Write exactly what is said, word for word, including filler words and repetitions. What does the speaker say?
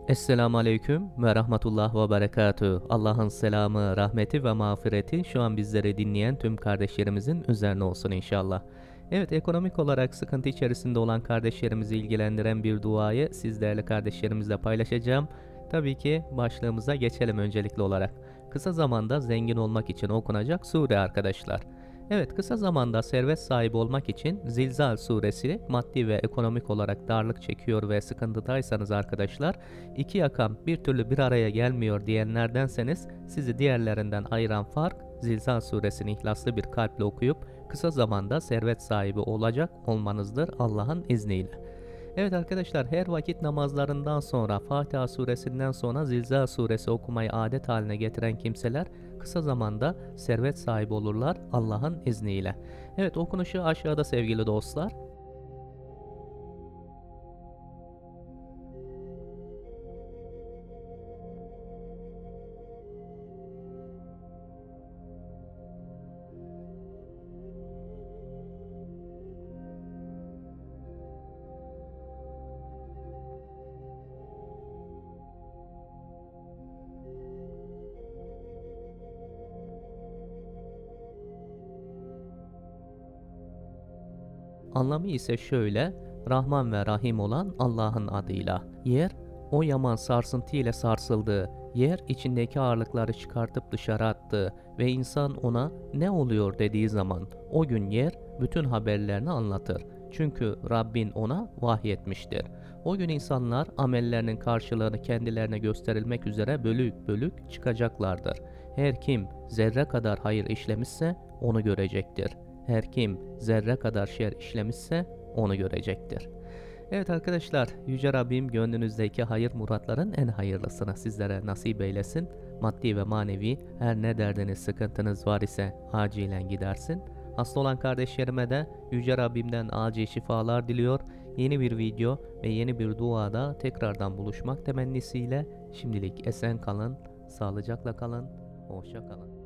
Esselamu Aleyküm ve Rahmetullah ve Berekatühü. Allah'ın selamı, rahmeti ve mağfireti şu an bizleri dinleyen tüm kardeşlerimizin üzerine olsun inşallah. Evet, ekonomik olarak sıkıntı içerisinde olan kardeşlerimizi ilgilendiren bir duayı siz değerli kardeşlerimizle paylaşacağım. Tabii ki başlığımıza geçelim öncelikli olarak. Kısa zamanda zengin olmak için okunacak sure arkadaşlar. Evet, kısa zamanda servet sahibi olmak için Zilzal suresi maddi ve ekonomik olarak darlık çekiyor ve sıkıntıdaysanız arkadaşlar, iki yakam bir türlü bir araya gelmiyor diyenlerdenseniz sizi diğerlerinden ayıran fark Zilzal suresini ihlaslı bir kalple okuyup kısa zamanda servet sahibi olacak olmanızdır Allah'ın izniyle. Evet arkadaşlar, her vakit namazlarından sonra Fatiha suresinden sonra Zilzal suresi okumayı adet haline getiren kimseler kısa zamanda servet sahibi olurlar Allah'ın izniyle. Evet, okunuşu aşağıda sevgili dostlar. Anlamı ise şöyle: Rahman ve Rahim olan Allah'ın adıyla. Yer, o yaman sarsıntı ile sarsıldı. Yer içindeki ağırlıkları çıkartıp dışarı attı ve insan ona ne oluyor dediği zaman o gün yer bütün haberlerini anlatır. Çünkü Rabbin ona vahyetmiştir. O gün insanlar amellerinin karşılığını kendilerine gösterilmek üzere bölük bölük çıkacaklardır. Her kim zerre kadar hayır işlemişse onu görecektir. Her kim zerre kadar şer işlemişse onu görecektir. Evet arkadaşlar, Yüce Rabbim gönlünüzdeki hayır muratların en hayırlısını sizlere nasip eylesin. Maddi ve manevi her ne derdiniz, sıkıntınız var ise acilen gidersin. Hasta olan kardeşlerime de Yüce Rabbimden acil şifalar diliyor. Yeni bir video ve yeni bir duada tekrardan buluşmak temennisiyle şimdilik esen kalın, sağlıcakla kalın, hoşça kalın.